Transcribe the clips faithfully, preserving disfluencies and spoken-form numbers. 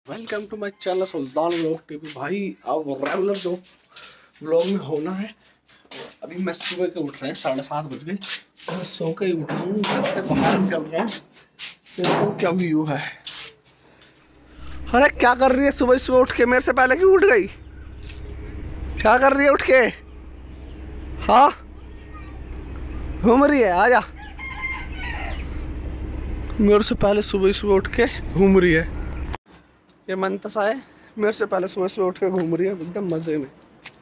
Welcome to my channel Sultan vlog TV. भाई अब regular जो व्लॉग में होना है। अभी मैं सुबह के उठ रहे हैं, साढ़े सात बज गए और सो के ही उठा हूँ, घर से बाहर निकल रहा हूँ। देखो क्या व्यू है। अरे क्या कर रही है सुबह सुबह उठ के? मेरे से पहले क्यों उठ गई? क्या कर रही है उठ के? हाँ घूम रही है, आजा। मेरे से पहले सुबह सुबह उठ के घूम रही है। ये मंतसा है, मेरे से पहले सुबह सुबह उठ के घूम रही है एकदम मज़े में।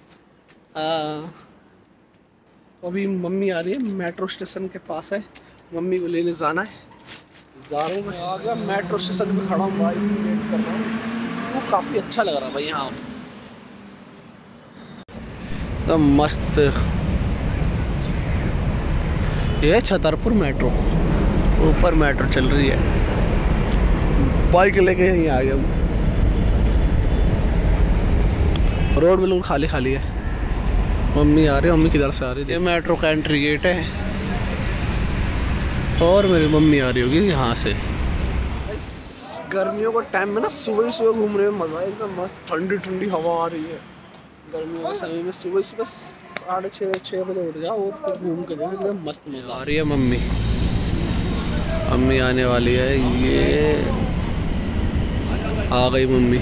तो अभी मम्मी आ रही है, मेट्रो स्टेशन के पास है, मम्मी को लेने जाना है। जा रहा हूँ मैं, आ गया मेट्रो स्टेशन पे खड़ा हूँ भाई, वेट कर रहा हूँ। वो काफ़ी अच्छा लग रहा है भाई यहाँ तो मस्त। ये छतरपुर मेट्रो, ऊपर मेट्रो चल रही है। बाइक लेके यहीं आ गया हूँ। रोड बिल्कुल खाली खाली है। मम्मी आ रही है, मम्मी किधर से आ रही है? ये मेट्रो का एंट्री गेट है और मेरी मम्मी आ रही होगी यहाँ से। गर्मियों के टाइम में ना सुबह सुबह घूमने में मज़ा है, एकदम मस्त ठंडी ठंडी हवा आ रही है। गर्मियों के समय में सुबह सुबह साढ़े छः छः बजे उठ जाओ और फिर घूम के देखो, एकदम मस्त मज़ा आ रही है। मम्मी मम्मी आने वाली है, ये आ गई मम्मी।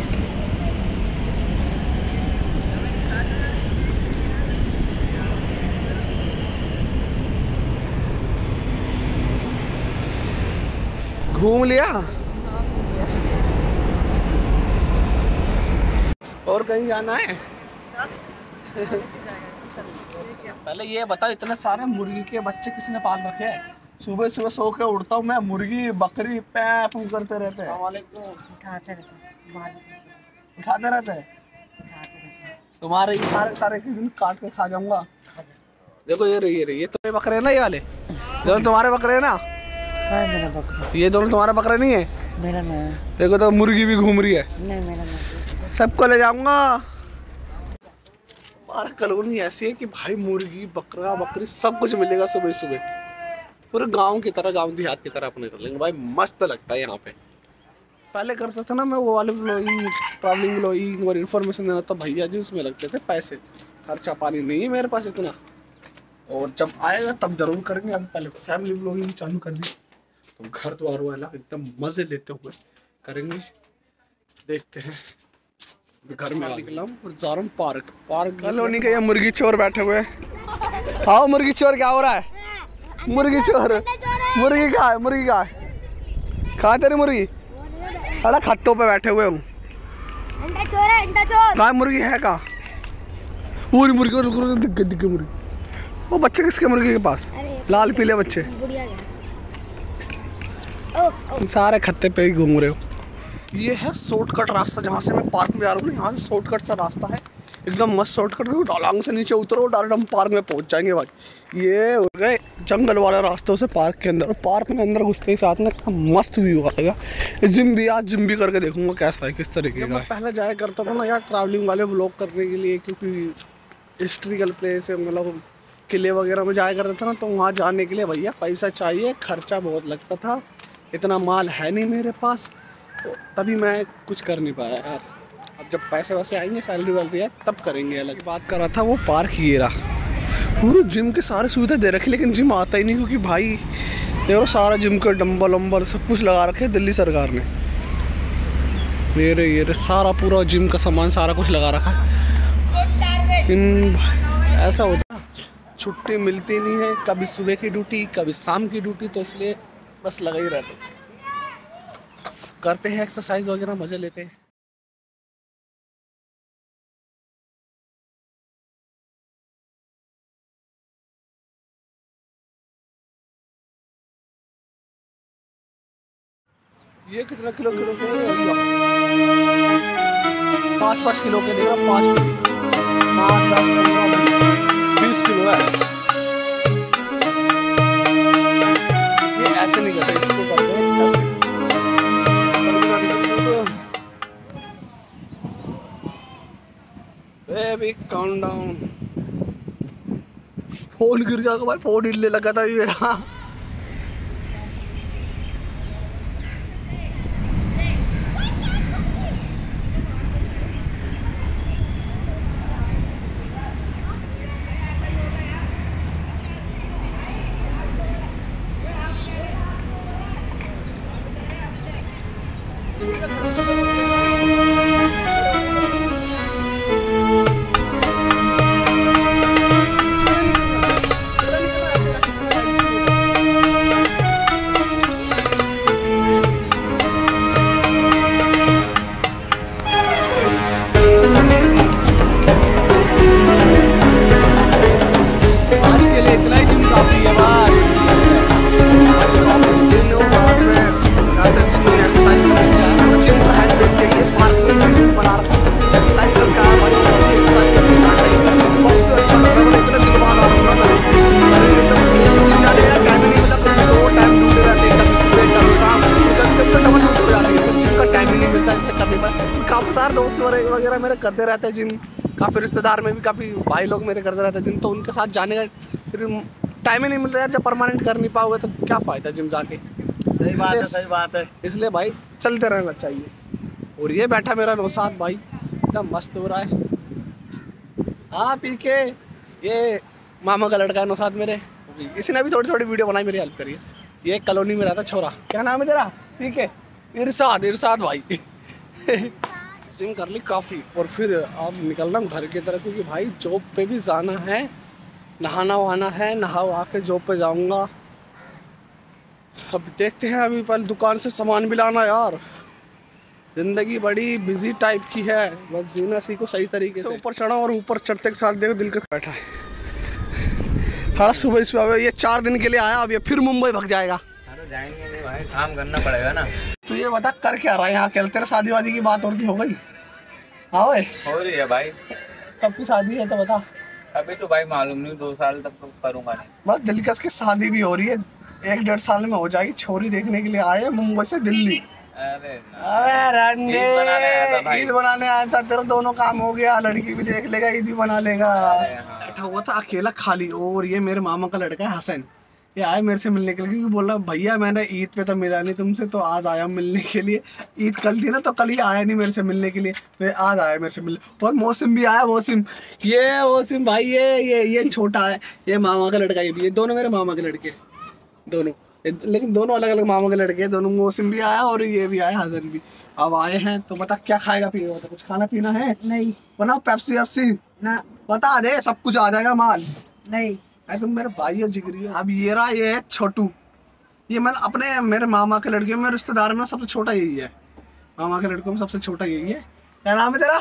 घूम लिया और कहीं जाना है? पहले ये बताओ, इतने सारे मुर्गी के बच्चे किसने पाल रखे हैं? सुबह सुबह सो के उठता हूँ मैं, मुर्गी बकरी पै पू करते रहते हैं। उठाते रहते हैं। तुम्हारे ये सारे सारे किस दिन काट के खा जाऊंगा। देखो ये रही ये रही ये तो बकरे है ना, ये वाले दोनों तुम्हारे बकरे है ना? मेरा बकरा। ये दोनों तुम्हारा बकरा नहीं है? मेरा नहीं। देखो तो मुर्गी भी घूम रही है। नहीं मेरा नहीं। सबको ले जाऊंगा। हमारा कॉलोनी ऐसी है कि भाई मुर्गी बकरा बकरी सब कुछ मिलेगा सुबह सुबह। पूरे गांव की तरह, गांव देहात की तरह अपने कर लेंगे भाई, मस्त लगता है यहाँ पे। पहले करता था ना मैं वो वाले ब्लॉगिंग, ट्रैवलिंग ब्लॉगिंग और इन्फॉर्मेशन देना, तो भैया जी उसमें लगते थे पैसे। खर्चा पानी नहीं है मेरे पास इतना, और जब आएगा तब जरूर करेंगे। अब पहले फैमिली ब्लॉगिंग चालू कर दी तो घर द्वार वाला एकदम मजे लेते हुए करेंगे। देखते हैं। घर में निकला हूँ और जा रहा हूँ पार्क। पार्क कॉलोनी के ये मुर्गी चोर बैठे हुए हैं। हाँ मुर्गी चोर, क्या हो रहा है? मुर्गी चोर, मुर्गी कहाँ है? मुर्गी कहाँ है? कहाँ तेरी मुर्गी? अरे खत्तों पे बैठे हुए हूँ। कहाँ मुर्गी है? कहाँ पूरी मुर्गी? रुक रुक, दिख गई दिख गई मुर्गी। वो बच्चे किसके मुर्गी के पास? लाल पीले बच्चे सारे खत्ते पे ही घूम रहे हो। ये है शॉर्टकट रास्ता जहाँ से मैं पार्क में आ रहा हूँ। यहाँ से शॉर्टकट सा रास्ता है, एकदम मस्त शॉर्टकट। ढलांग से नीचे उतरो, डायरेक्ट हम पार्क में पहुँच जाएंगे भाई। ये हो गए जंगल वाले रास्तों से पार्क के अंदर। पार्क में अंदर घुसते ही साथ में मस्त व्यू आएगा। जिम भी, आज जिम भी करके देखूंगा कैसा है, किस तरीके का। पहले जाया करता था ना यार ट्रैवलिंग वाले ब्लॉग करने के लिए, क्योंकि हिस्ट्रिकल प्लेस है, मतलब किले वगैरह में जाया करता था ना, तो वहाँ जाने के लिए भैया पैसा चाहिए, खर्चा बहुत लगता था। इतना माल है नहीं मेरे पास, तो तभी मैं कुछ कर नहीं पाया यार। अब जब पैसे वैसे आएंगे, सैलरी वैलरी है, तब करेंगे। अलग बात कर रहा था, वो पार्क ये रहा। पूरे जिम के सारे सुविधा दे रखी, लेकिन जिम आता ही नहीं, क्योंकि भाई देखो सारा जिम के डंबल वम्बल सब कुछ लगा रखे है दिल्ली सरकार ने। ये रे ये रे सारा पूरा जिम का सामान सारा कुछ लगा रखा है। इन ऐसा होता, छुट्टी मिलती नहीं है, कभी सुबह की ड्यूटी कभी शाम की ड्यूटी, तो इसलिए बस लगा ही रहते। करते हैं एक्सरसाइज वगैरह, मजे लेते हैं। ये कितना किलो किलो के? पाँच पाँच किलो के देगा। पाँच किलो, पाँच दस पंद्रह बीस किलो है। ये ऐसे नहीं करते, इसको करते हैं ऐसे। Baby count down. फोन गिर जाएगा भाई, फोन हिलने लगा था मेरा। काफ़ी सारे दोस्त वगैरह मेरे करते रहते हैं जिम, काफ़ी रिश्तेदार में भी काफ़ी भाई लोग मेरे करते रहते हैं जिम, तो उनके साथ जाने का फिर टाइम ही नहीं मिलता यार। जब परमानेंट कर नहीं पाओगे तो क्या फ़ायदा जिम जाके। सही बात है, सही बात है। इसलिए भाई चलते रहना चाहिए। और ये बैठा मेरा नौसाद भाई एकदम मस्त हो रहा है। हाँ पी के ये मामा का लड़का है नौसाद मेरे, इसने भी थोड़ी थोड़ी वीडियो बनाई, मेरी हेल्प करिए। ये कॉलोनी में रहता छोरा, क्या नाम है तेरा? ठीक है इरशाद, इरशाद भाई। जिम कर ली काफ़ी और फिर अब निकल रहा हूँ घर की तरफ, क्योंकि भाई जॉब पे भी जाना है, नहाना वहाना है, नहा वहा के जॉब पे जाऊँगा। अब देखते हैं, अभी पहले दुकान से सामान भी लाना यार। ज़िंदगी बड़ी बिजी टाइप की है, बस जीना सीखो सही तरीके से। ऊपर चढ़ा और ऊपर चढ़ते के साथ देखो दिल का बैठा है। हाँ सुबह सुबह ये चार दिन के लिए आया, अब ये फिर मुंबई भाग जाएगा। अरे जाएंगे नहीं भाई, काम करना पड़ेगा ना। तो ये बता कर क्या रहा है यहाँ? कल तेरे शादी वादी की बात और हो गई? हाँ भाई हो रही है भाई। कब की शादी है तो बता। अभी तो भाई मालूम नहीं, दो साल तक तो करूँगा नहीं। बस दिलकश की शादी भी हो रही है, एक डेढ़ साल में हो जाएगी। छोरी देखने के लिए आए मुंबई से दिल्ली। अरे अबे रंडे ईद बनाने आया था, तेरा दोनों काम हो गया, लड़की भी देख लेगा, ईद भी बना लेगा। बैठा हुआ था अकेला खाली, और ये मेरे मामा का लड़का है हसन, ये आया मेरे से मिलने के लिए, क्योंकि बोला भैया मैंने ईद पे तो मिला नहीं तुमसे, तो आज आया मिलने के लिए। ईद कल थी ना तो कल ही आया नहीं मेरे से मिलने के लिए, तो आज आया मेरे से मिलने। और मौसम भी आया, मौसम ये मौसम भाई ये ये ये छोटा है, ये मामा का लड़का, ये भी, ये दोनों मेरे मामा के लड़के दोनों, लेकिन दोनों अलग अलग मामा के लड़के हैं दोनों। मौसम भी आया और ये भी आया, हसन भी। अब आए हैं तो बता क्या खाएगा पिएगा? तो कुछ खाना पीना है? नहीं। बनाओ पेप्सी वेप्सी ना, बता दे सब कुछ आ जाएगा माल। नहीं अरे तुम मेरे भाई हो, जिगरी हो। अब ये रहा, ये है छोटू, ये मैं अपने मेरे मामा के लड़के में रिश्तेदार में सबसे छोटा यही है, मामा के लड़कों में सबसे छोटा यही है। क्या नाम है तेरा?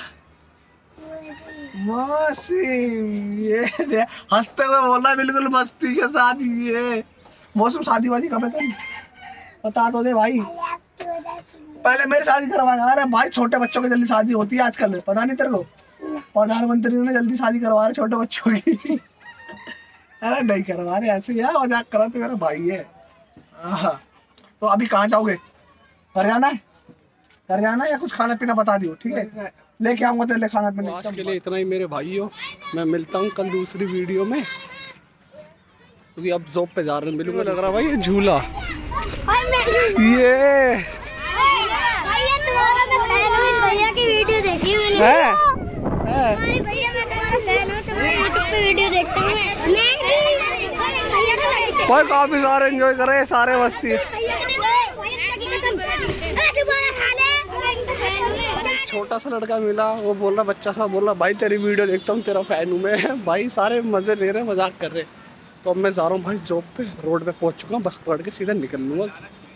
मौसम। ये हंसते हुए बोल रहा है बिल्कुल मस्ती के साथ। ये मौसम शादी वादी कब है तेरी? बता तो दे भाई, पहले मेरी शादी करवाएगा। अरे भाई छोटे बच्चों की जल्दी शादी होती है आजकल, पता नहीं तेरे को? प्रधानमंत्री ने जल्दी शादी करवा रहे छोटे बच्चों की। अरे नहीं करवा रहे, ऐसे यार मजाक करा, तो मेरा भाई है। तो अभी कहाँ जाओगे? घर जाना है? घर जाना है या कुछ खाना पीना बता दियो, ठीक है लेके आऊंगा तेरे लिए खाना पीना। आज के लिए इतना ही मेरे भाइयों, मैं मिलता हूँ कल दूसरी वीडियो में, क्योंकि अब जॉब पे जा रहे हैं। मिलूंगा लग रहा भाई ये झूला, ये भैया तुम्हारा मैं फैन हूं, भैया की वीडियो देखी मैंने। है अरे भैया मैं तुम्हारा फैन हूं, तुम्हारे यूट्यूब पे वीडियो देखता हूं मैं। भैया का भाई काफी सारे एंजॉय कर रहे हैं, सारे मस्ती। भैया की कसम ऐसे बोला साले। छोटा सा लड़का मिला, वो बोल रहा, बच्चा सा बोल रहा, भाई तेरी वीडियो देखता हूँ, तेरा फैन हूँ मैं। भाई सारे मजे ले रहे हैं, मजाक कर रहे हैं। तो अब मैं जा रहा हूँ भाई जॉब पे, रोड पे पहुँच चुका हूँ, बस पकड़ के सीधा निकल लूँगा।